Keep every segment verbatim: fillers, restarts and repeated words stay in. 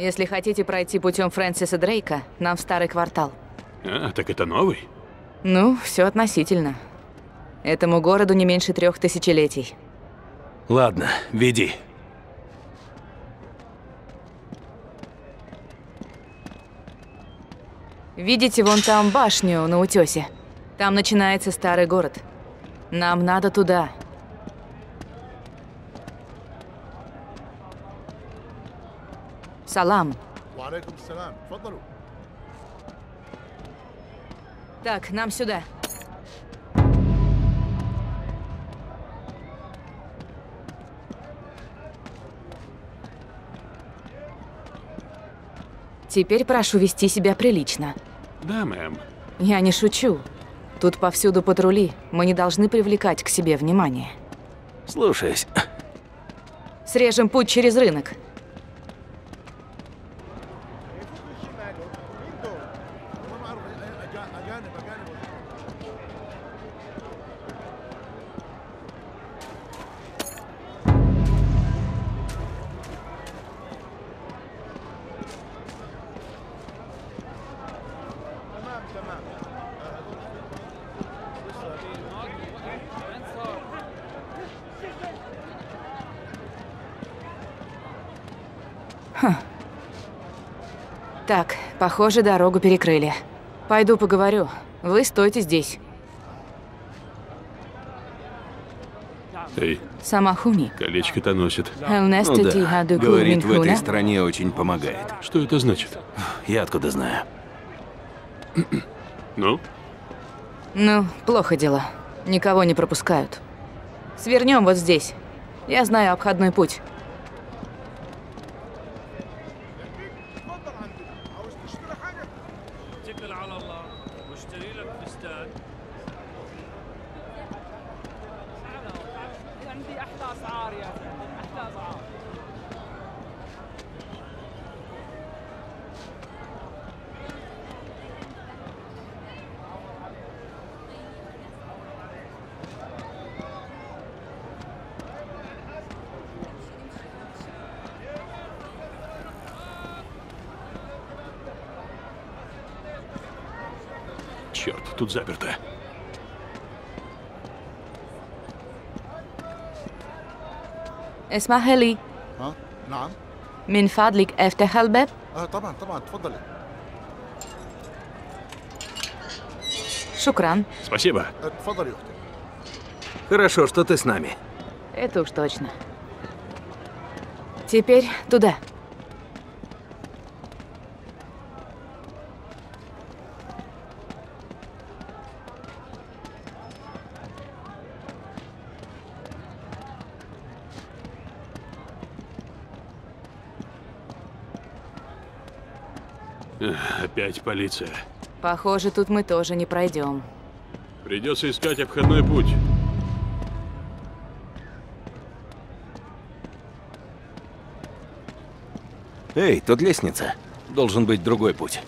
Если хотите пройти путем Фрэнсиса Дрейка, нам в старый квартал. А, так это новый? Ну, все относительно. Этому городу не меньше трех тысячелетий. Ладно, веди. Видите вон там башню на утёсе? Там начинается старый город. Нам надо туда. Салам. Так, нам сюда. Теперь прошу вести себя прилично. Да, мэм. Я не шучу. Тут повсюду патрули. Мы не должны привлекать к себе внимание. Слушаюсь. Срежем путь через рынок. Хм. Так, похоже, дорогу перекрыли. Пойду поговорю. Вы стойте здесь. Эй, Самахуни. колечко-то носит. Ну да, говорит, в этой стране очень помогает. Что это значит? Я откуда знаю? Ну? Ну, плохо дело. Никого не пропускают. Свернем вот здесь. Я знаю обходной путь. Черт, тут заперто. اسمح لي. ها؟ نعم. من فضلك افتح الباب. اه طبعا طبعا تفضلي. شكرا. Спасибо. آه، تفضلي يا اختي. Хорошо, что ты с нами. Это уж точно. Теперь туда. Эх, опять полиция. Похоже, тут мы тоже не пройдем. Придется искать обходной путь. Эй, тут лестница. Должен быть другой путь.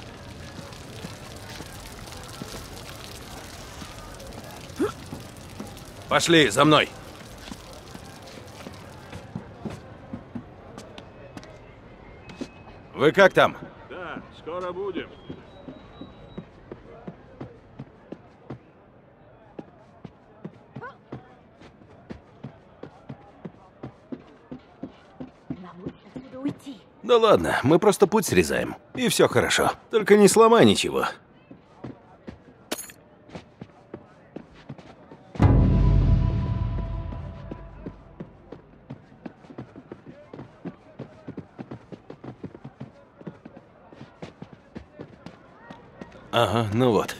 Пошли, за мной. Вы как там? Да, скоро будем. Да ладно, мы просто путь срезаем. И все хорошо. Только не сломай ничего. Ага, ну вот.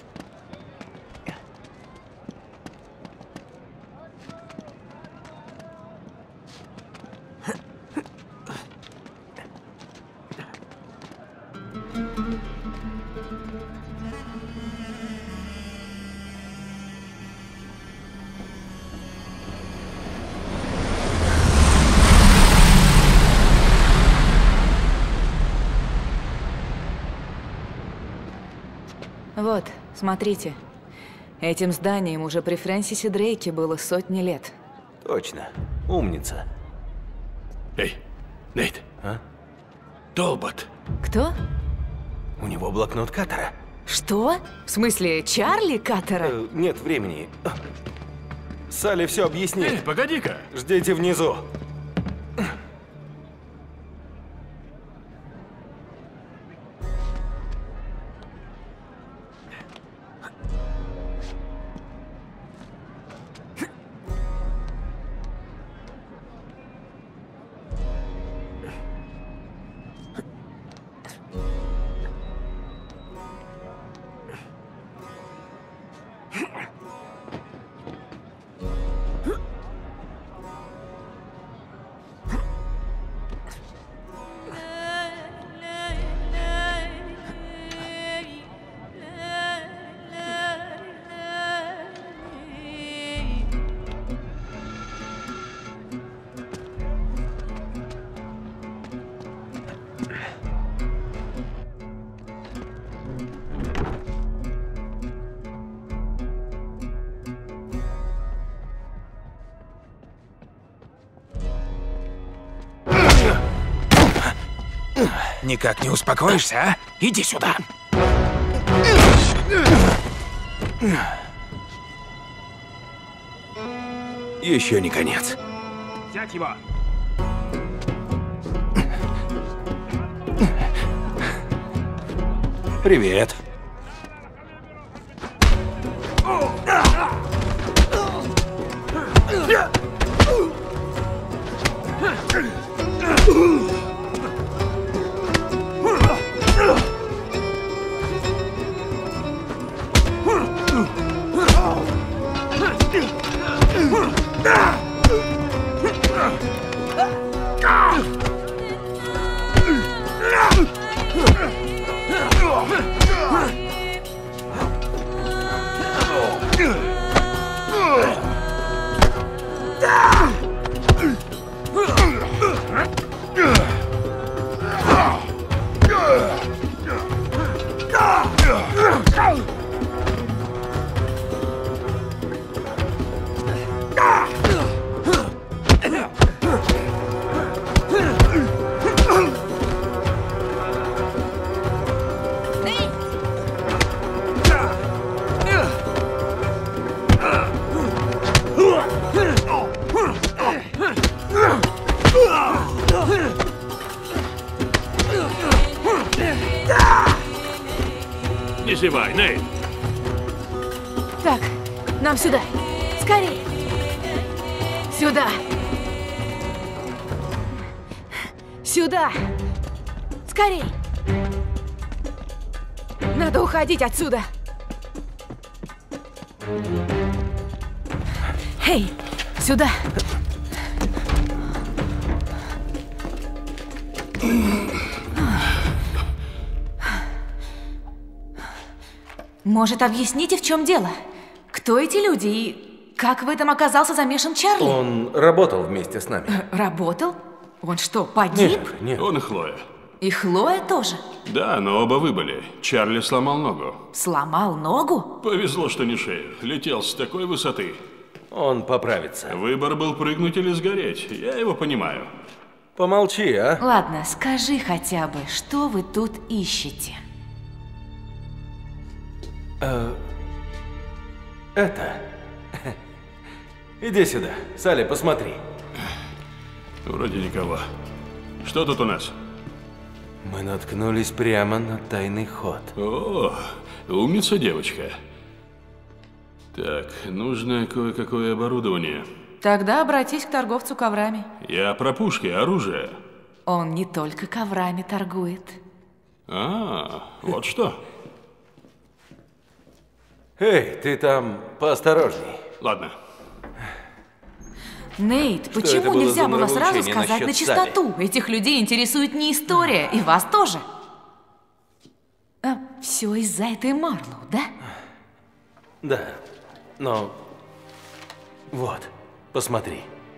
Вот, смотрите. Этим зданием уже при Фрэнсисе Дрейке было сотни лет. Точно. Умница. Эй, Нейт. А? Толбот. Кто? У него блокнот Каттера. Что? В смысле, Чарли Каттера? Э, нет времени. Салли все объяснит. Эй, погоди-ка! Ждите внизу. Никак не успокоишься, а? Иди сюда. Еще не конец. Взять его. Привет. Не зевай, Нейт! Так, нам сюда. Скорей. Сюда. Сюда. Скорей. Надо уходить отсюда. Эй, сюда. Может, объясните, в чем дело? Кто эти люди и как в этом оказался замешан Чарли? Он работал вместе с нами. Работал? Он что, погиб? Нет, нет. Он и Хлоя. И Хлоя тоже? Да, но оба выбыли. Чарли сломал ногу. Сломал ногу? Повезло, что не шею. Летел с такой высоты. Он поправится. Выбор был прыгнуть или сгореть. Я его понимаю. Помолчи, а? Ладно, скажи хотя бы, что вы тут ищете? Э, это... Иди сюда. Салли, посмотри. Вроде никого. Что тут у нас? Мы наткнулись прямо на тайный ход. О, умница девочка. Так, нужно кое-какое оборудование. Тогда обратись к торговцу коврами. Я про пушки, оружие. Он не только коврами торгует. А, вот что. Эй, ты там поосторожней. Ладно. Нейт, это почему было нельзя за было сразу нравоучение сказать на насчет чистоту? Этих людей интересует не история, и вас тоже. А, все из-за этой Марлоу, да? Да, но... Вот, посмотри.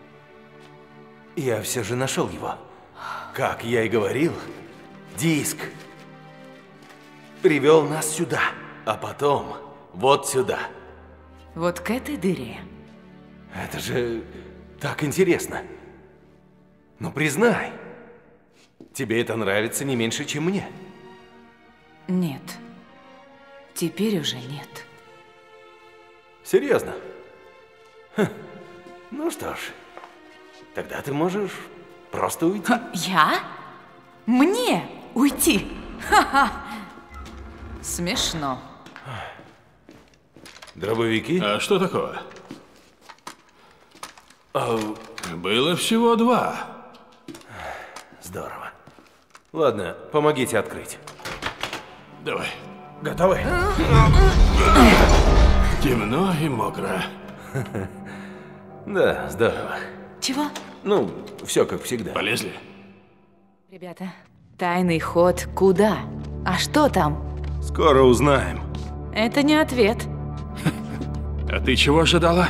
Я все же нашел его. Как я и говорил, диск привел нас сюда, а потом вот сюда. Вот к этой дыре. Это же так интересно. Ну, признай, Тебе это нравится не меньше, чем мне. Нет. Теперь уже нет. Серьезно? Ха. Ну что ж, тогда ты можешь просто уйти. Я? Мне уйти? Ха-ха! Смешно. Дробовики? А что такое? А, Было всего два. здорово. Ладно, помогите открыть. Давай. Готовы? Темно и мокро. Да, здорово. Чего? Ну, все как всегда. Полезли? Ребята, тайный ход куда? А что там? Скоро узнаем. Это не ответ. А ты чего ожидала?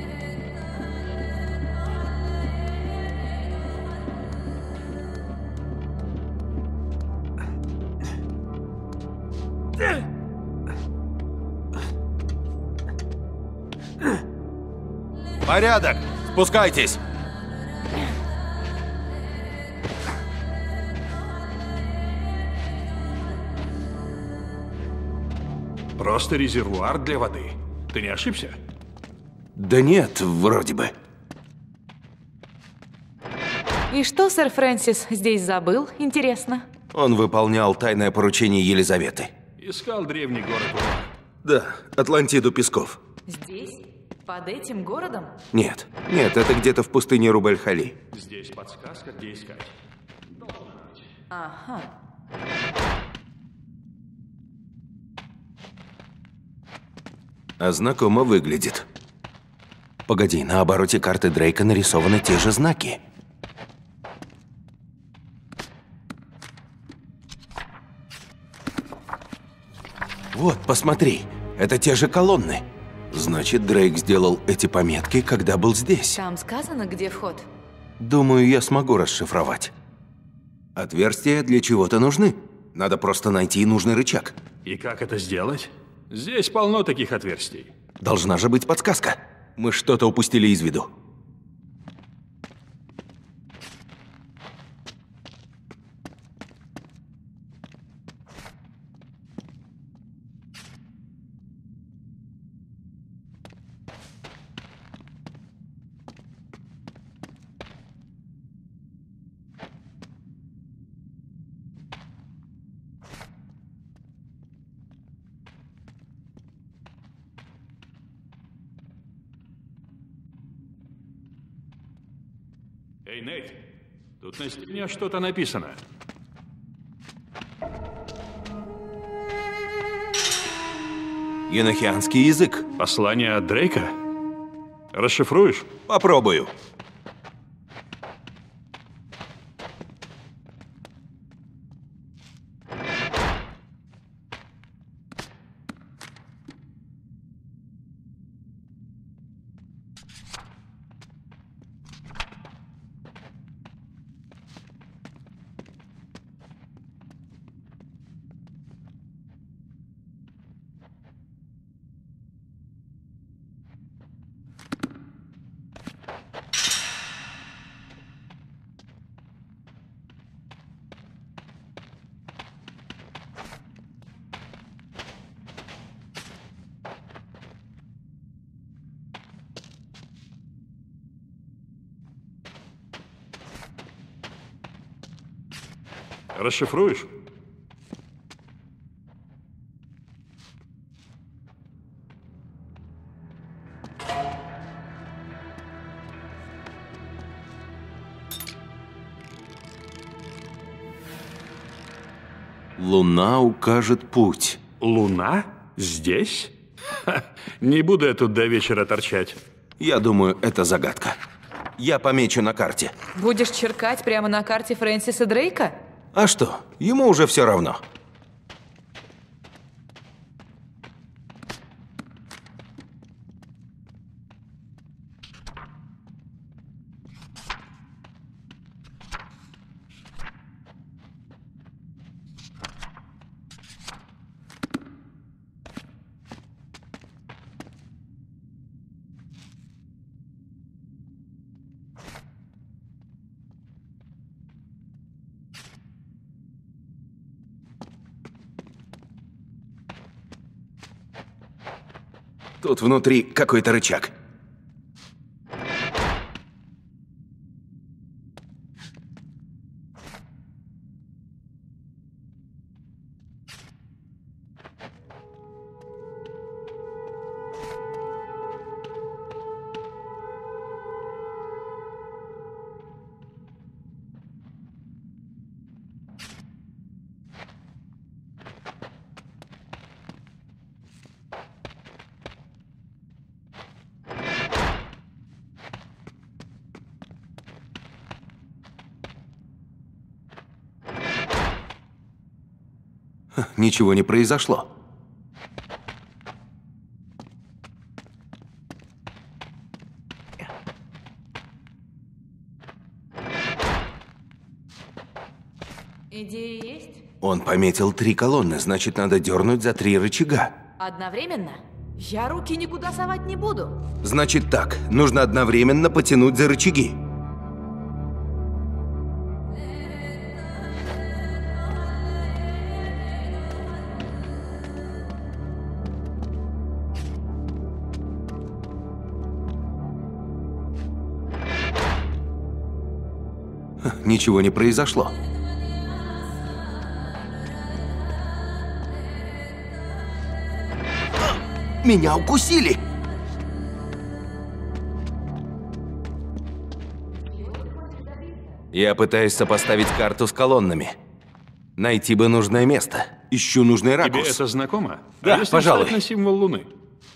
Порядок! Спускайтесь! Просто резервуар для воды. Ты не ошибся? Да нет, вроде бы. И что сэр Фрэнсис здесь забыл, интересно? Он выполнял тайное поручение Елизаветы. Искал древний город Ура. Да, Атлантиду Песков. Здесь? Под этим городом? Нет, нет, это где-то в пустыне Рубель-Хали. Здесь подсказка, где искать. Ага. А знакомо выглядит. Погоди, на обороте карты Дрейка нарисованы те же знаки. Вот, посмотри, это те же колонны. Значит, Дрейк сделал эти пометки, когда был здесь. Там сказано, где вход? Думаю, я смогу расшифровать. Отверстия для чего-то нужны. Надо просто найти нужный рычаг. И как это сделать? Здесь полно таких отверстий. Должна же быть подсказка. Мы что-то упустили из виду. Эй, Нейт, тут на стене что-то написано. Енохианский язык. Послание от Дрейка? Расшифруешь? Попробую. Расшифруешь? Луна укажет путь. Луна? Здесь? Ха, не буду я тут до вечера торчать. Я думаю, это загадка. Я помечу на карте. Будешь черкать прямо на карте Фрэнсиса Дрейка? А что? Ему уже все равно. Тут внутри какой-то рычаг. Ничего не произошло. Идеи есть? Он пометил три колонны, значит, надо дернуть за три рычага. Одновременно? Я руки никуда совать не буду. Значит так, нужно одновременно потянуть за рычаги. Ничего не произошло. Меня укусили! Я пытаюсь сопоставить карту с колоннами. Найти бы нужное место. Ищу нужный ракурс. Тебе это знакомо? Да, а если пожалуй. встать на символ Луны?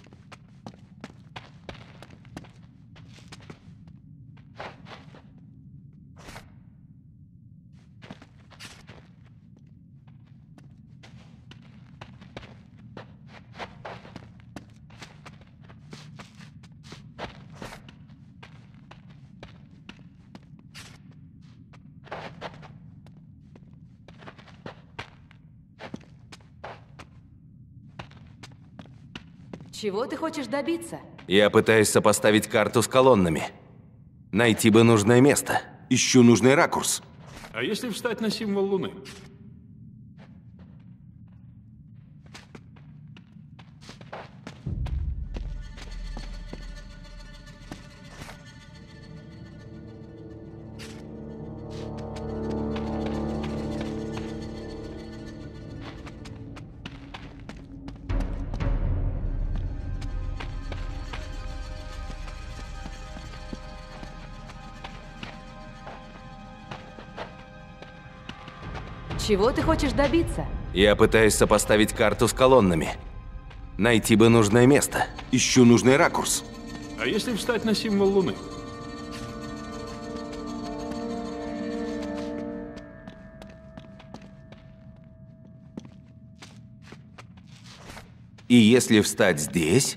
Чего ты хочешь добиться? Я пытаюсь сопоставить карту с колоннами. Найти бы нужное место. Ищу нужный ракурс. А если встать на символ Луны? Чего ты хочешь добиться? Я пытаюсь сопоставить карту с колоннами. Найти бы нужное место. Ищу нужный ракурс. А если встать на символ Луны? И если встать здесь...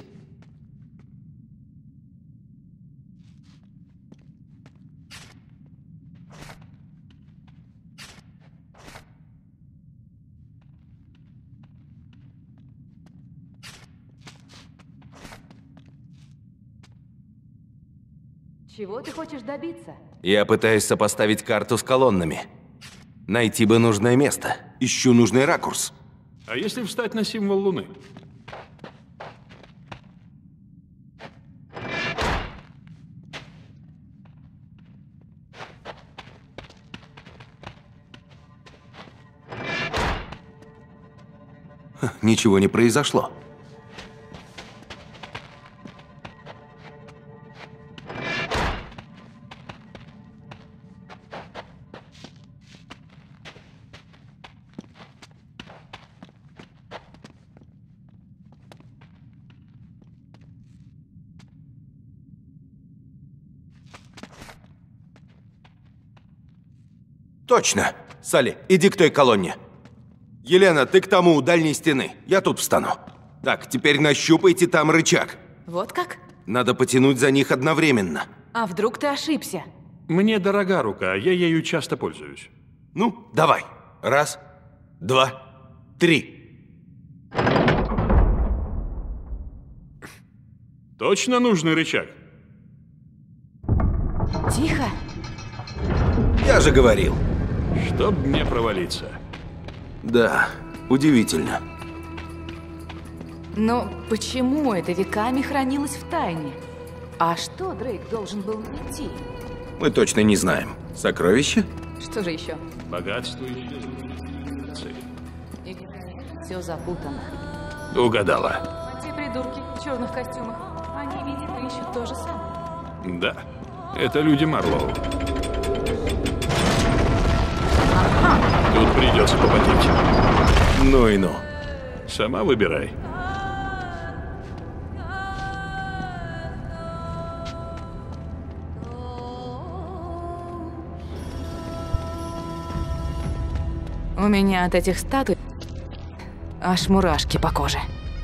Чего ты хочешь добиться? Я пытаюсь сопоставить карту с колоннами. Найти бы нужное место. Ищу нужный ракурс. А если встать на символ Луны? Ничего не произошло. Точно! Салли, иди к той колонне. Елена, ты к тому у дальней стены. Я тут встану. Так, теперь нащупайте там рычаг. Вот как? Надо потянуть за них одновременно. А вдруг ты ошибся? Мне дорога рука, я ею часто пользуюсь. Ну, давай. Раз, два, три. Точно нужный рычаг? Тихо. Я же говорил. Чтоб мне провалиться. Да, удивительно. Но почему это веками хранилось в тайне? А что Дрейк должен был найти? Мы точно не знаем. Сокровище? Что же еще? Богатство и Все запутано. Угадала. А те придурки в черных костюмах, они, видимо, ищут то же самое. Да. Это люди Марлоу. Тут придется попотеть. Ну и ну. Сама выбирай. У меня от этих статуй аж мурашки по коже.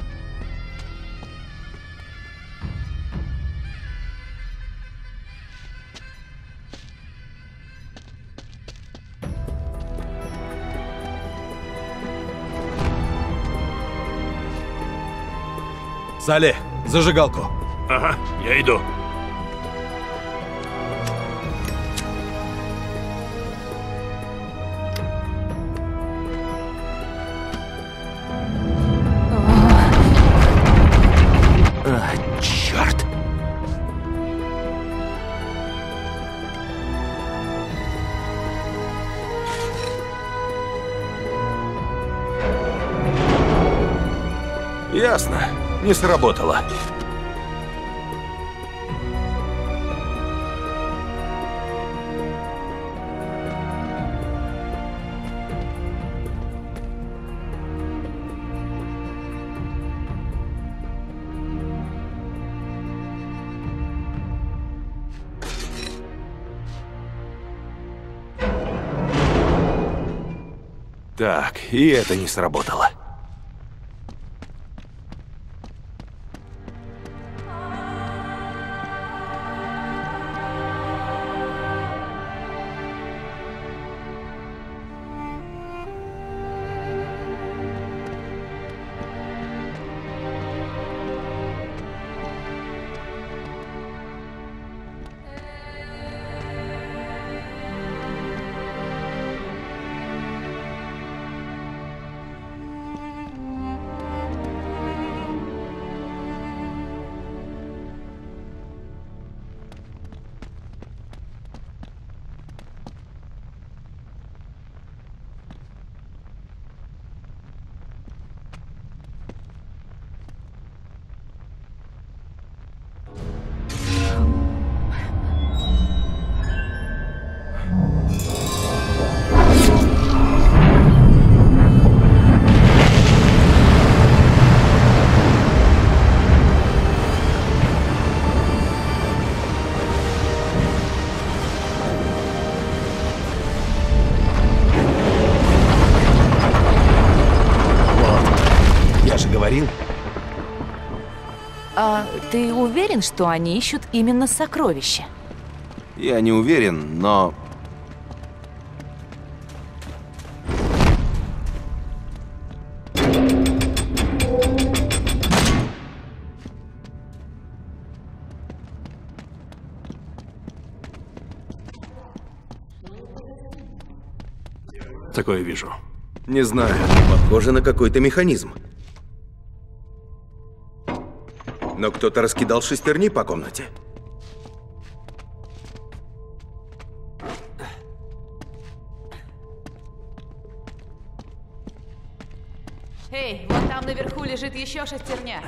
Салли, зажигалку. Ага, я иду. А, черт. Ясно. Не сработало. Так, и это не сработало. А ты уверен, что они ищут именно сокровища? Я не уверен, но... Такое вижу. Не знаю, похоже на какой-то механизм. Но кто-то раскидал шестерни по комнате. Эй, вот там наверху лежит еще шестерня.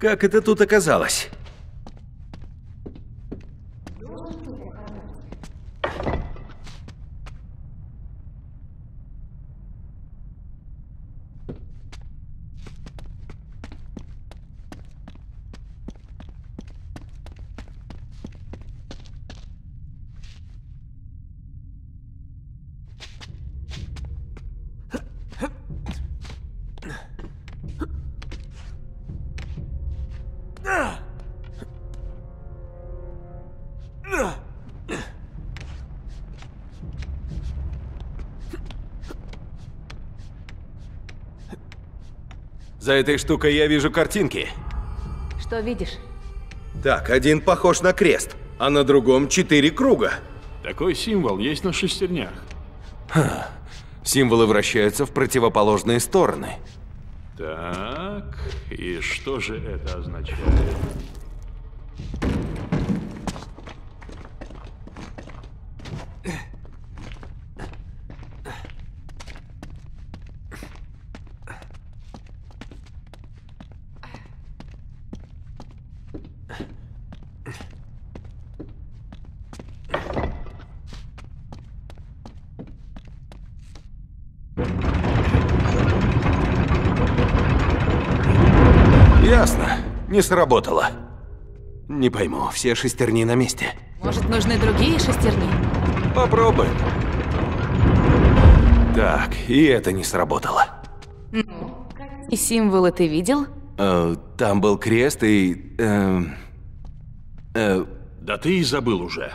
Как это тут оказалось? За этой штукой я вижу картинки. Что видишь? Так, один похож на крест, а на другом четыре круга. Такой символ есть на шестернях. Ха. Символы вращаются в противоположные стороны. Так, и что же это означает? Ясно. Не сработало. Не пойму, все шестерни на месте. Может, нужны другие шестерни? Попробуем. Так, и это не сработало. И символы ты видел? Э, там был крест и... э, э, Да ты и забыл уже.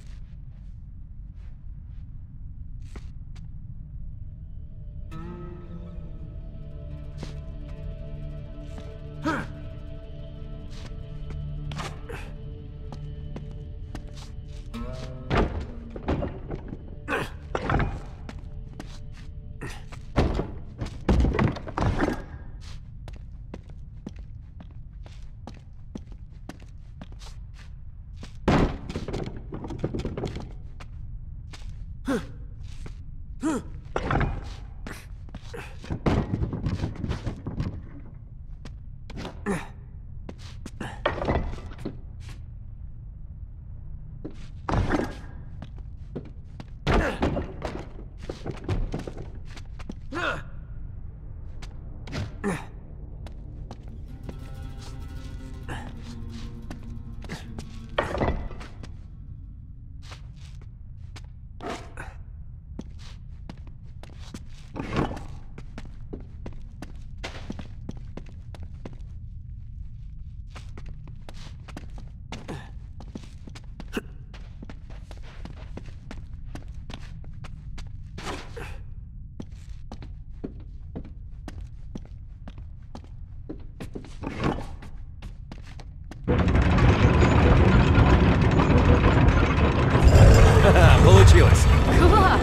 Получилось. Класс!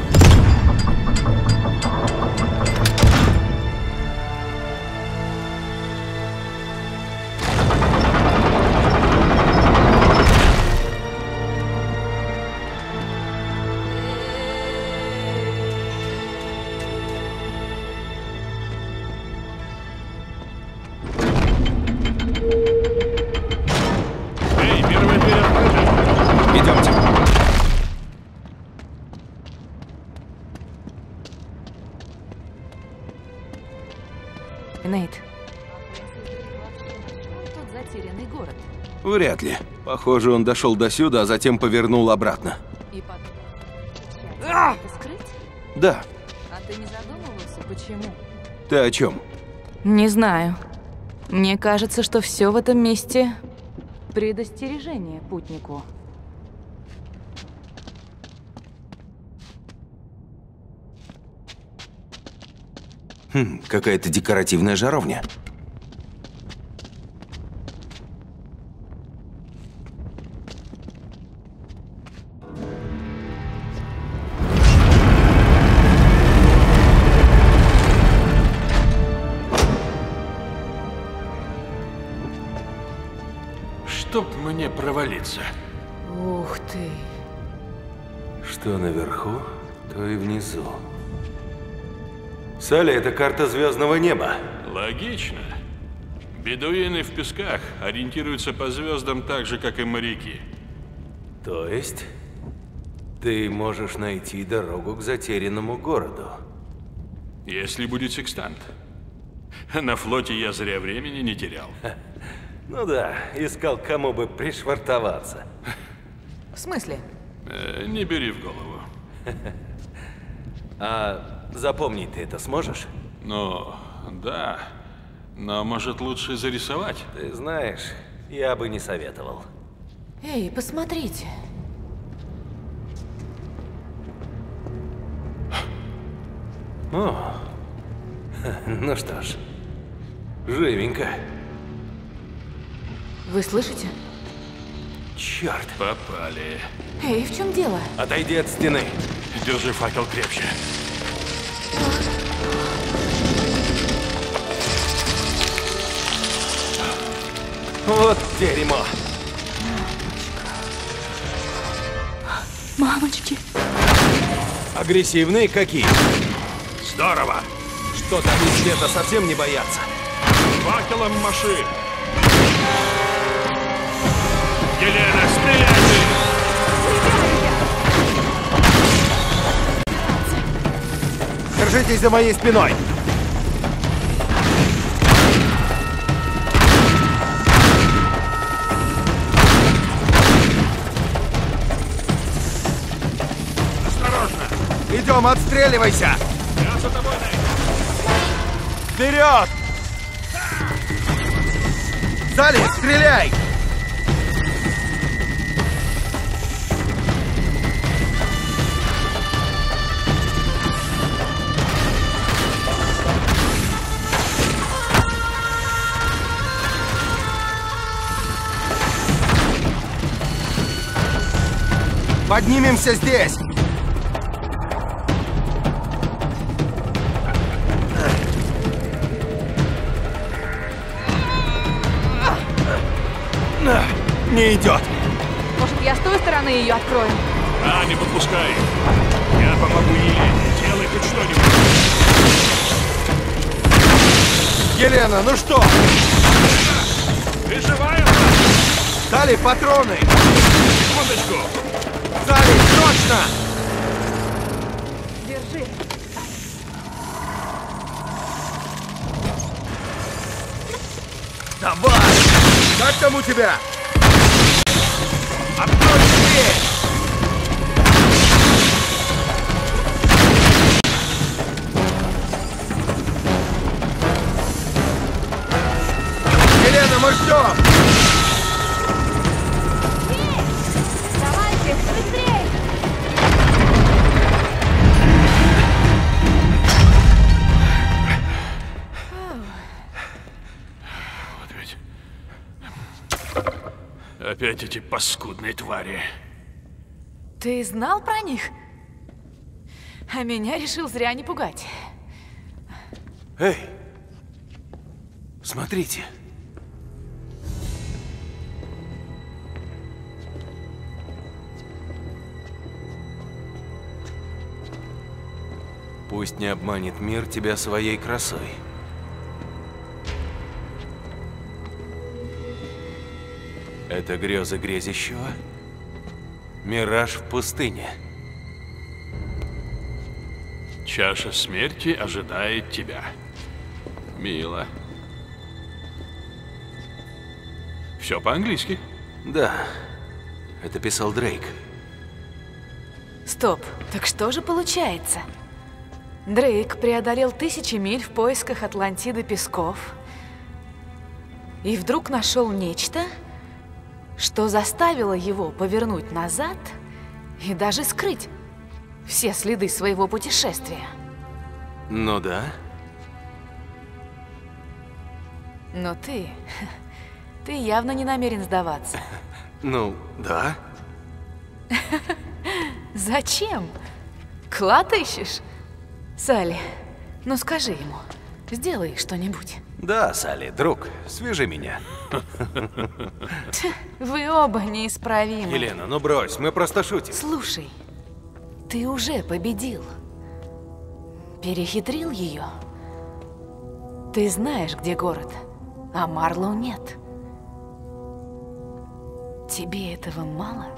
Эй, первая дверь открыта. Идемте. Нейт. Тут затерянный город. Вряд ли. Похоже, он дошел до сюда, а затем повернул обратно. И потом... Это скрыть? Да. А ты не задумывался, почему? Ты о чем? Не знаю. Мне кажется, что все в этом месте предостережение путнику. Хм, какая-то декоративная жаровня. Чтоб мне провалиться. Ух ты. Что наверху, то и внизу. Салли, это карта звездного неба. Логично. Бедуины в песках ориентируются по звездам так же, как и моряки. То есть ты можешь найти дорогу к затерянному городу? Если будет секстант. На флоте я зря времени не терял. Ну да, искал, кому бы пришвартоваться. В смысле? Э, не бери в голову. А запомнить ты это сможешь? Ну, да. Но может лучше зарисовать? Ты знаешь, я бы не советовал. Эй, посмотрите. О, ну что ж, живенько. Вы слышите? Черт, Попали. Эй, в чем дело? отойди от стены. Держи факел крепче. Вот дерьмо. Мамочки. Агрессивные какие? Здорово. Что-то они света совсем не боятся. Факелом маши. Елена, стреляйте! Держитесь за моей спиной. Идем, отстреливайся! Я за тобой, Нейт. Вперед! Салли, стреляй! Поднимемся здесь! Не идет. Может, я с той стороны ее открою? А, не подпускай. Я помогу Елене. Делай хоть что-нибудь. Елена, ну что? Ты живая? Салли, патроны! Секундочку. Салли, срочно! Держи. Давай! Как там у тебя? Открой дверь! Елена, мы ждем! Давайте, быстрее! Вот ведь. Опять эти паскудные твари. Ты знал про них? А меня решил зря не пугать. Эй! Смотрите! Пусть не обманет мир тебя своей красой. Это грезы грезящего? Мираж в пустыне. Чаша смерти ожидает тебя. Мило. Все по-английски. Да, это писал Дрейк. Стоп, так что же получается? Дрейк преодолел тысячи миль в поисках Атлантиды песков и вдруг нашел нечто, что заставило его повернуть назад и даже скрыть все следы своего путешествия. Ну да. Но ты... ты явно не намерен сдаваться. Ну, да. Зачем? Клад ищешь? Салли, ну скажи ему, сделай что-нибудь. Да, Салли, друг, свяжи меня. Вы оба неисправимы. Елена, ну брось, мы просто шутим. Слушай, ты уже победил. Перехитрил ее. Ты знаешь, где город. а Марлоу нет. Тебе этого мало?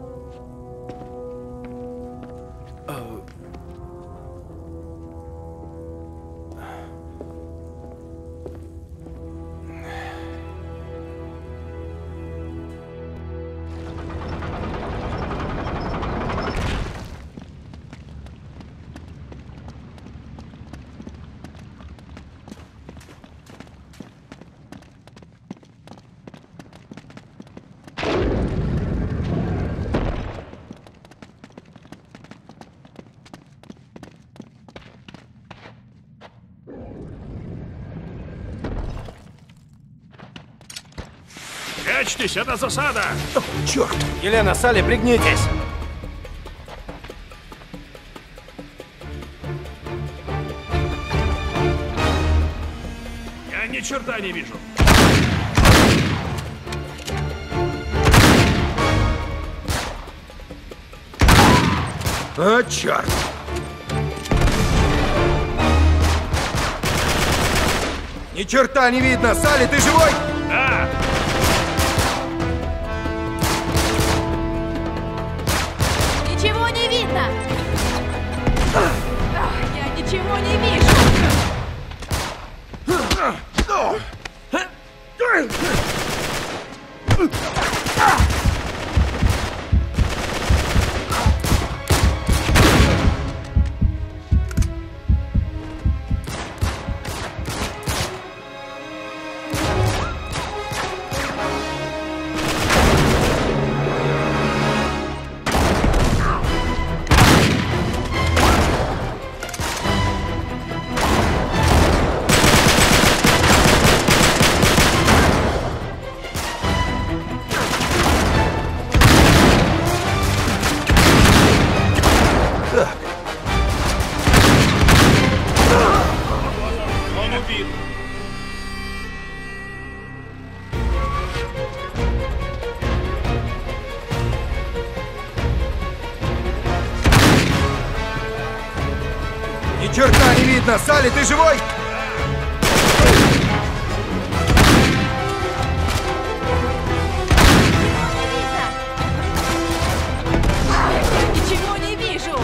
Прячьтесь, это засада! Черт! Елена, Салли, пригнитесь! Я ни черта не вижу. А, черт! Ни черта не видно! Салли, ты живой? Да! Ничего не видно! Ах, я ничего не вижу! Ни черта не видно! Салли, ты живой? Ничего не вижу!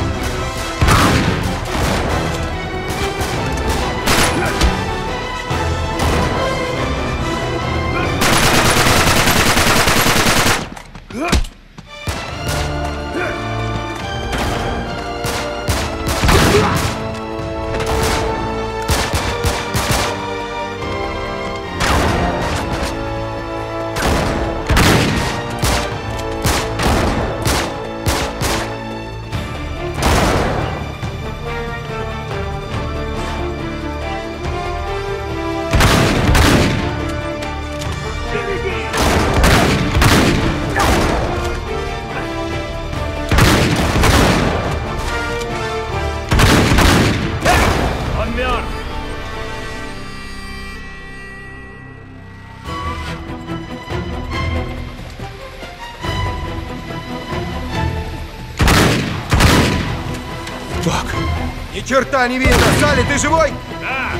Так. Ни черта не видно! Салли, ты живой? Да!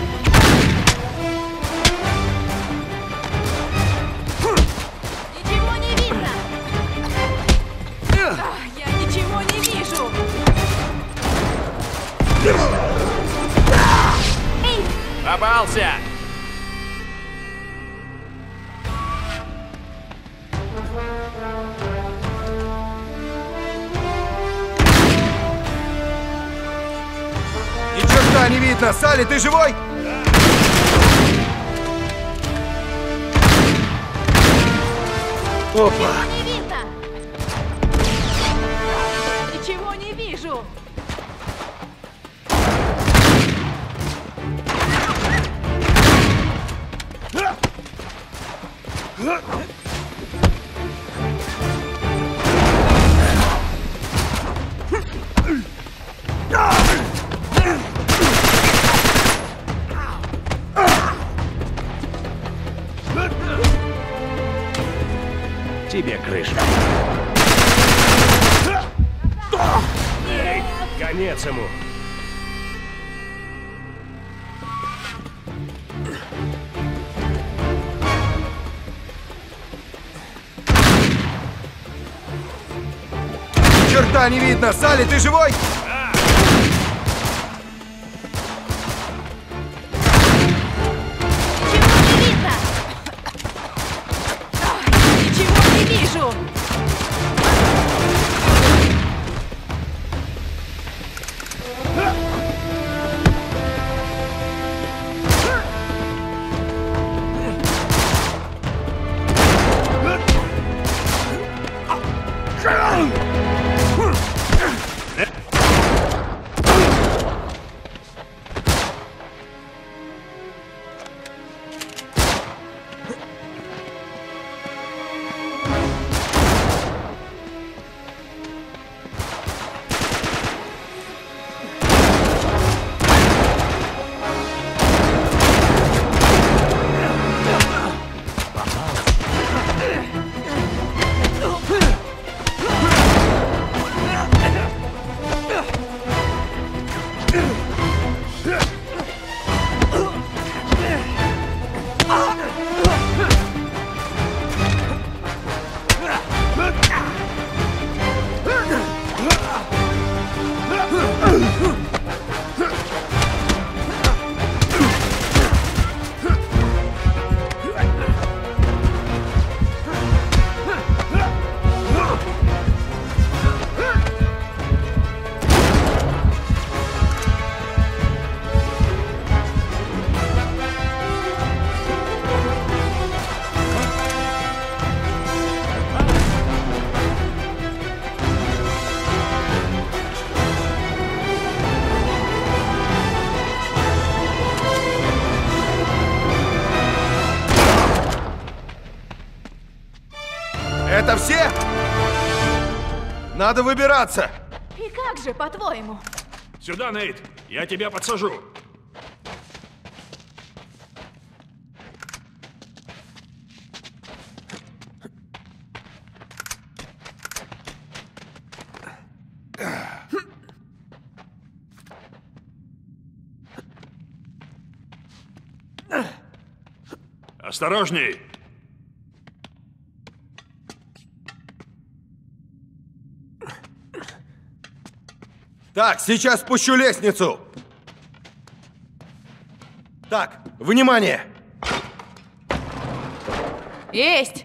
Ничего не видно! Ах, я ничего не вижу! Попался! Ни черта не видно! Салли, ты живой? Опа! Не видно! Ничего не вижу! Тебе крыша. Эй, конец ему. черта не видно! Салли, ты живой? Ничего не видно! Ничего не вижу! Это все? Надо выбираться! И как же, по-твоему? Сюда, Нейт! Я тебя подсажу! Осторожней! Так, сейчас спущу лестницу. Так, внимание! Есть!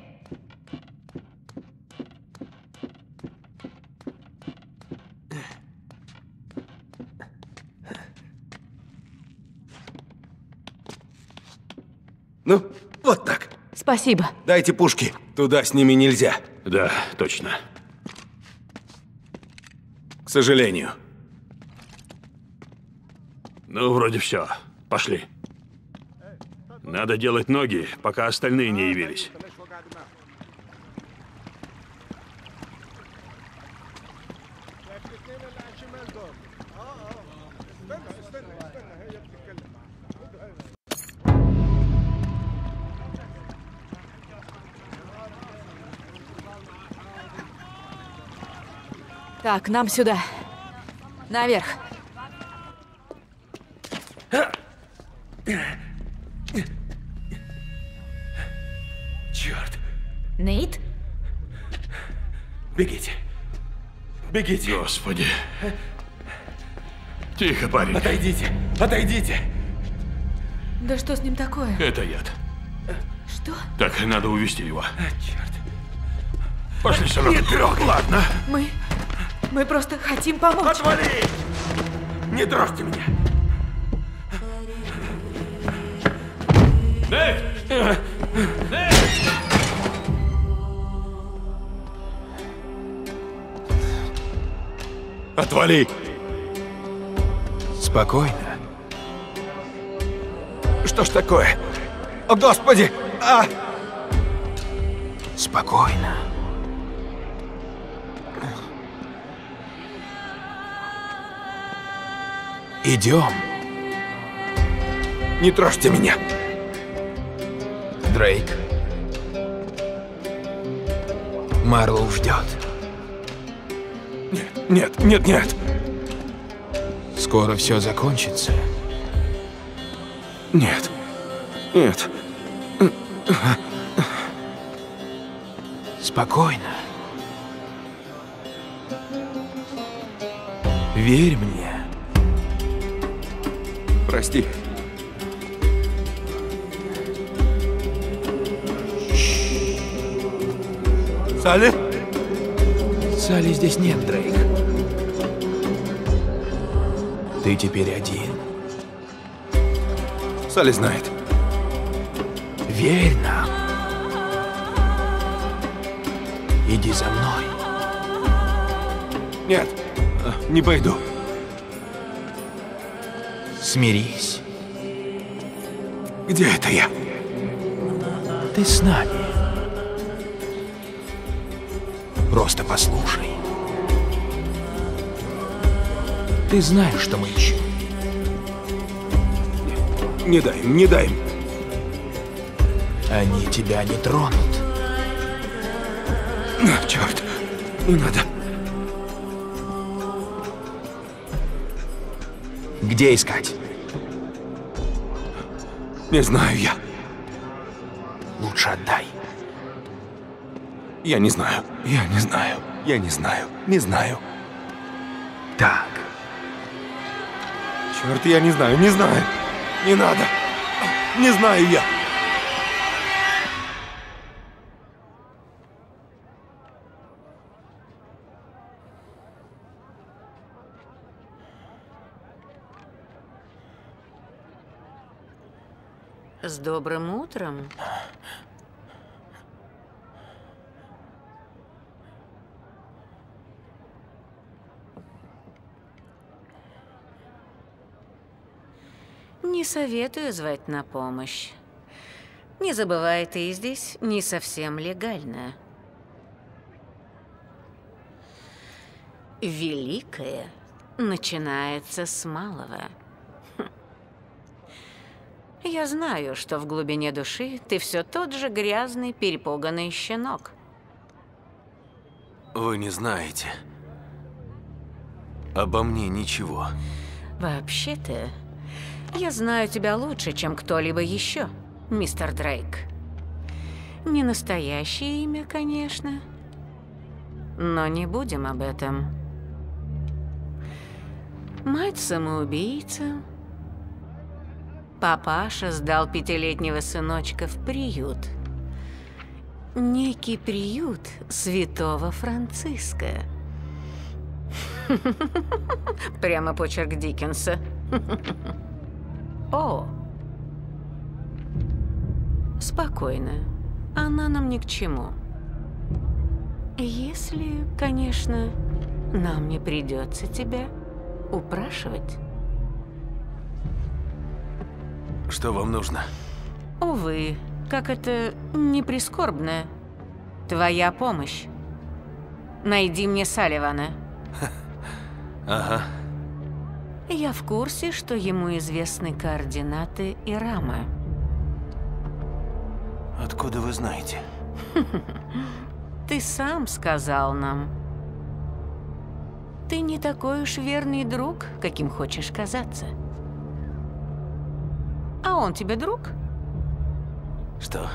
Ну, вот так. Спасибо. Дайте пушки. Туда с ними нельзя. Да, точно. К сожалению. Ну, вроде все. Пошли. Надо делать ноги, пока остальные не явились. Так, нам сюда. Наверх. Черт. Нейт? Бегите. Бегите. Господи. Тихо, парень. Отойдите. Отойдите. Да что с ним такое? Это яд. Что? Так, надо увести его. Черт. Пошли, сынок. Не трогай. Ладно. Мы... Мы просто хотим помочь. Отвали! Не трожьте меня. Нейт! Нейт! Отвали! Спокойно. Что ж такое? О, Господи! А! Спокойно. Идем. Не трожьте меня. Дрейк. Марлоу ждет. Нет, нет, нет. Скоро все закончится. Нет. Нет. Спокойно. Верь мне. Прости. Салли? Салли здесь нет, Дрейк. Ты теперь один. Салли знает. Верь нам. Иди за мной. Нет, не пойду. Смирись. Где это я? Ты с нами. Просто послушай. Ты знаешь, что мы ищем. Не дай им, не дай им. Они тебя не тронут. Черт, не надо. Где искать? Не знаю я. Лучше отдай. Я не знаю. Я не знаю. Я не знаю. Не знаю. Так. Черт, я не знаю, не знаю. Не надо. Не знаю я. С добрым утром. Не советую звать на помощь. Не забывай, ты здесь не совсем легально. Великое начинается с малого. Я знаю, что в глубине души ты все тот же грязный, перепуганный щенок. Вы не знаете обо мне ничего. Вообще-то, я знаю тебя лучше, чем кто-либо еще, мистер Дрейк. Не настоящее имя, конечно, но не будем об этом. Мать самоубийца. Папаша сдал пятилетнего сыночка в приют. Некий приют святого Франциска. Прямо почерк Диккенса. О! Спокойно. Она нам ни к чему. Если, конечно, нам не придется тебя упрашивать. Что вам нужно? Увы, как это не прискорбно. Твоя помощь. Найди мне Салливана. Ага. Я в курсе, что ему известны координаты Ирама. Откуда вы знаете? Ты сам сказал нам. Ты не такой уж верный друг, каким хочешь казаться. А он тебе друг? Что?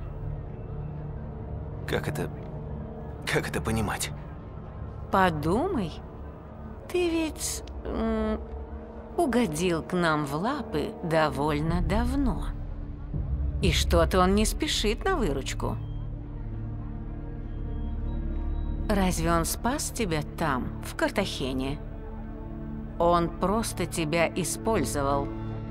Как это... Как это понимать? Подумай. Ты ведь м, угодил к нам в лапы довольно давно. И что-то он не спешит на выручку. Разве он спас тебя там, в Картахене? Он просто тебя использовал.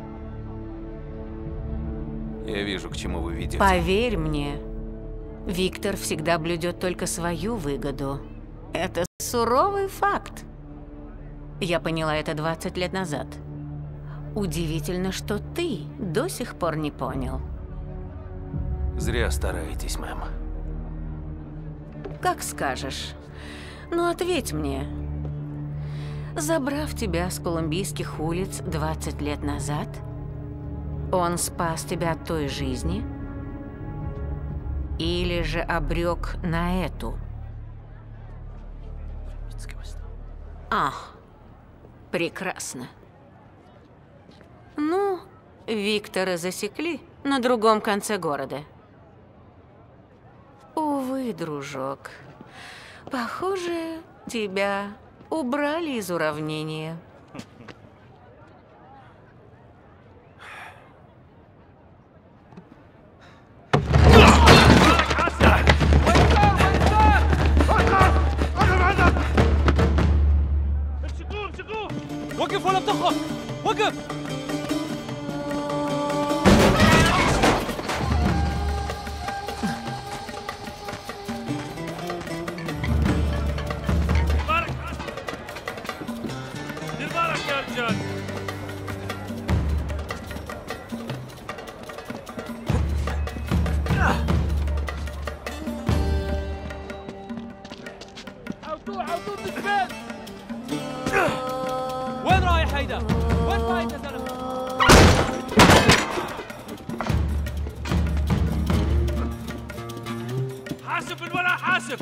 Я вижу, к чему вы ведете. Поверь мне, Виктор всегда блюдет только свою выгоду. Это суровый факт. Я поняла это двадцать лет назад. Удивительно, что ты до сих пор не понял. Зря стараетесь, мэм. Как скажешь. Но ответь мне. Забрав тебя с колумбийских улиц двадцать лет назад, он спас тебя от той жизни? Или же обрек на эту? А, прекрасно. Ну, Виктора засекли на другом конце города. Увы, дружок, похоже, тебя убрали из уравнения. وقف ولا بتخرج وقف دير بالك يا رجال عودوه عودوه بالجبال وين رايح هيدا؟ وين رايح يا زلمه؟ حاسب الولا حاسب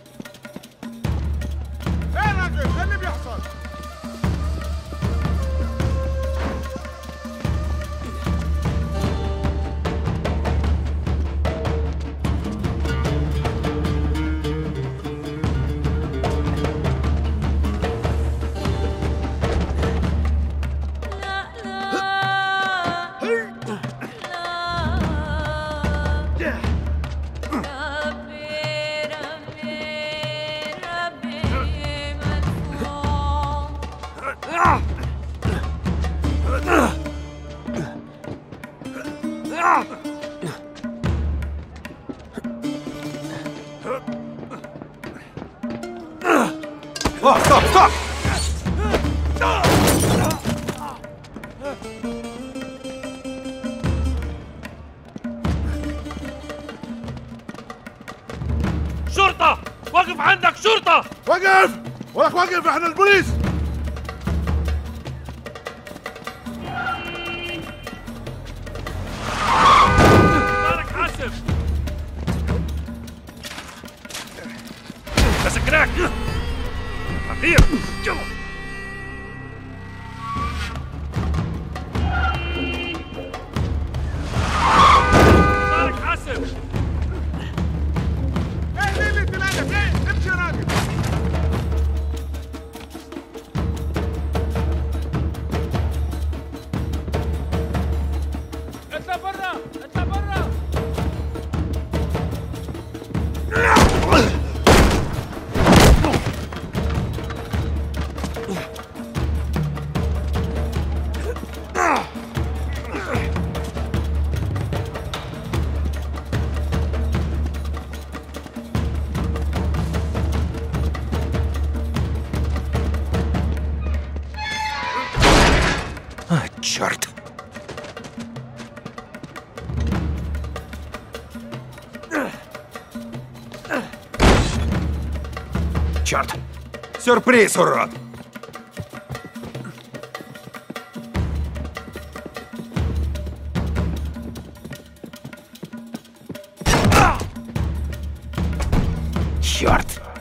ايه راجل ايه اللي بيحصل؟ О, стоп, стоп! شرطة! وقف عندك شرطة! وقف! ولك وقف احنا البوليس! مالك حاسب! مسكناك! خطير! يلا! مالك حاسب! ايه مين اللي تلاقى؟ ايه؟ امشي يا راجل! اطلع برا! اطلع برا! А, черт! Черт! Сюрприз, урод! Черт!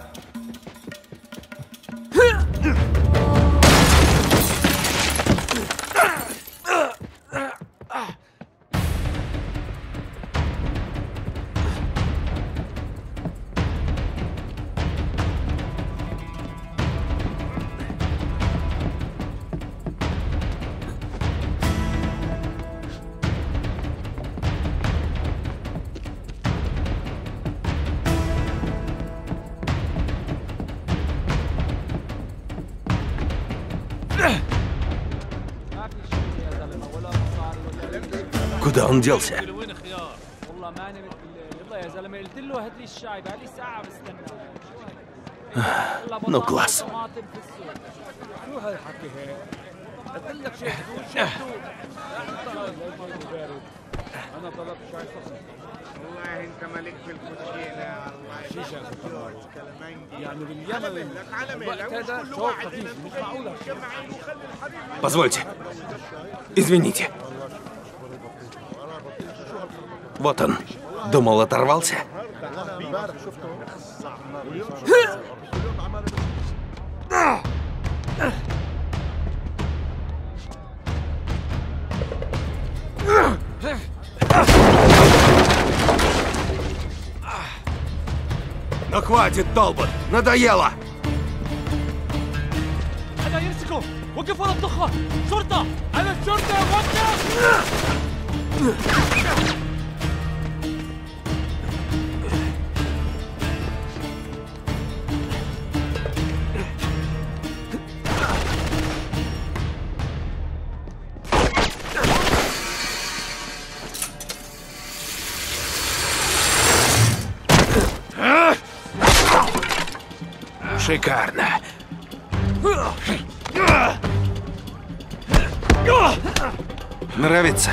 Куда он делся? وين خيار؟ والله ما نمت بالليل، يلا يا زلمه قلت له هات لي الشاي بقى لي ساعه بستنى. Ну, класс. شو هالحكي هيك؟ قلت لك شهدوا شهدوا. انا طلبت شاي سخن. والله انت ملك في الكوتشينه والله شيشه كلامنجي يعني باليمن لك على الوقت مهلك هذا كل شوق واحد خفيف مش معقول هالشيء. Позвольте. Извините. Вот он. Думал, оторвался? Ну хватит, Толбот! Надоело! أمسكهم وقفوا للدخان شرطة أنا الشرطة وقف Шикарно. Нравится?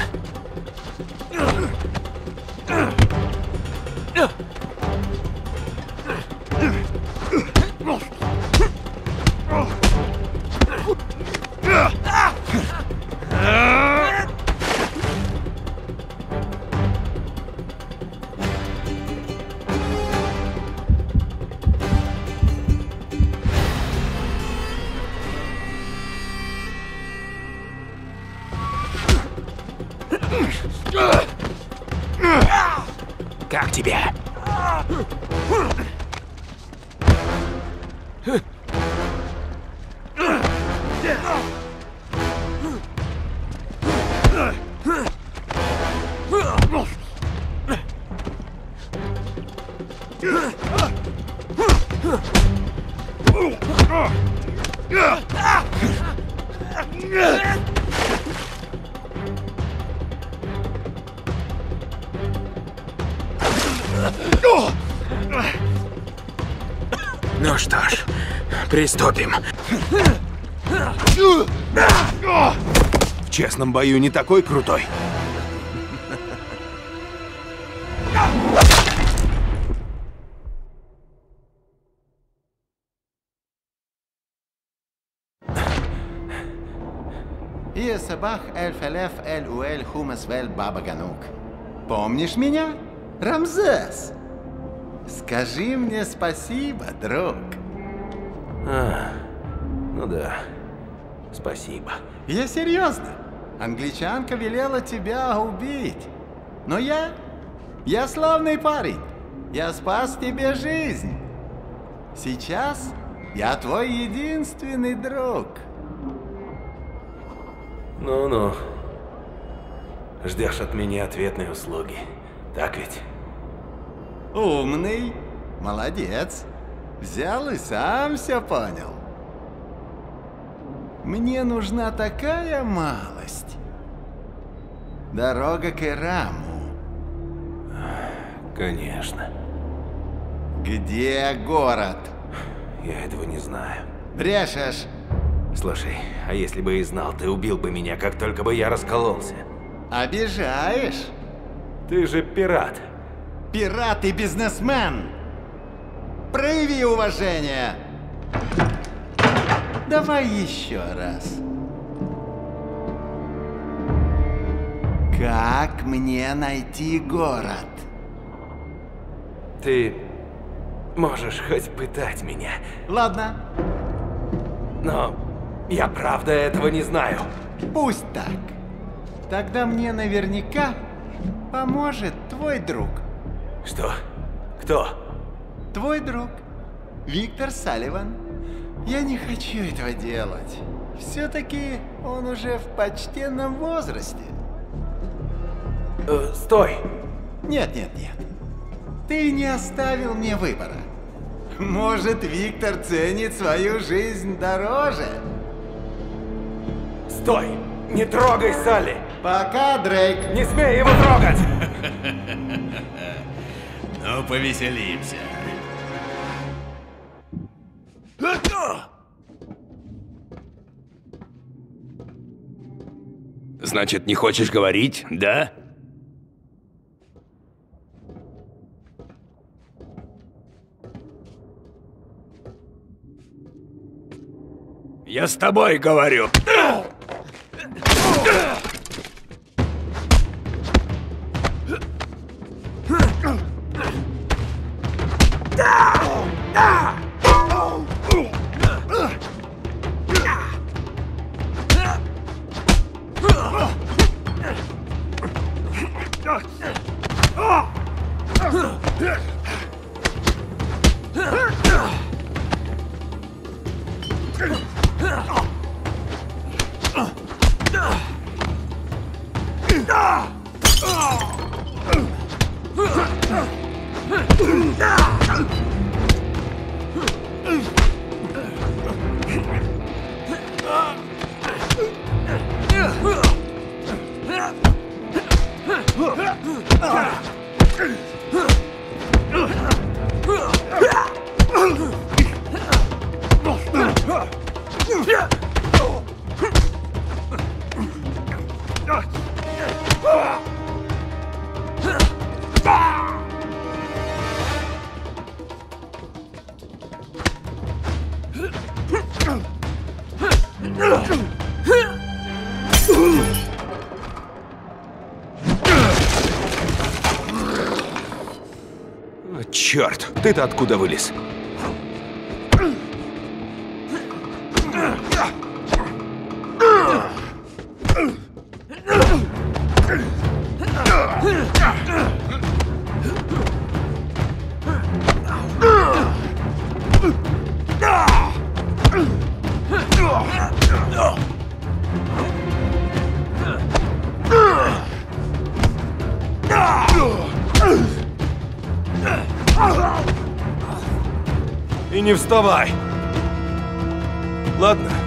Как тебе? Ну что ж, приступим. В честном бою не такой крутой. Я Сабах Эль-Фалеф Эль-Уэль Хумас Вель Баба Ганук. Помнишь меня? Рамзес. Скажи мне спасибо, друг. А, ну да, спасибо. Я серьезно. Англичанка велела тебя убить. Но я... Я славный парень. Я спас тебе жизнь. Сейчас я твой единственный друг. Ну-ну. Ждешь от меня ответной услуги. Так ведь? Умный. Молодец. Взял и сам все понял. Мне нужна такая малость. Дорога к Ираму. Конечно. Где город? Я этого не знаю. Брешешь. Слушай, а если бы и знал, ты убил бы меня, как только бы я раскололся. Обижаешь? Ты же пират. Пират и бизнесмен. Прояви уважение. Давай еще раз. Как мне найти город? Ты можешь хоть пытать меня. Ладно. Но я правда этого не знаю. Пусть так. Тогда мне наверняка поможет твой друг. Что? Кто? Твой друг. Виктор Салливан. Я не хочу этого делать. Все-таки он уже в почтенном возрасте. Э, стой! Нет, нет, нет. Ты не оставил мне выбора. Может, Виктор ценит свою жизнь дороже? Стой! Не трогай Салли! Пока, Дрейк! Не смей его трогать! Ну, повеселимся. Значит, не хочешь говорить, да? Я с тобой говорю. Черт, ты-то откуда вылез? И не вставай. Ладно.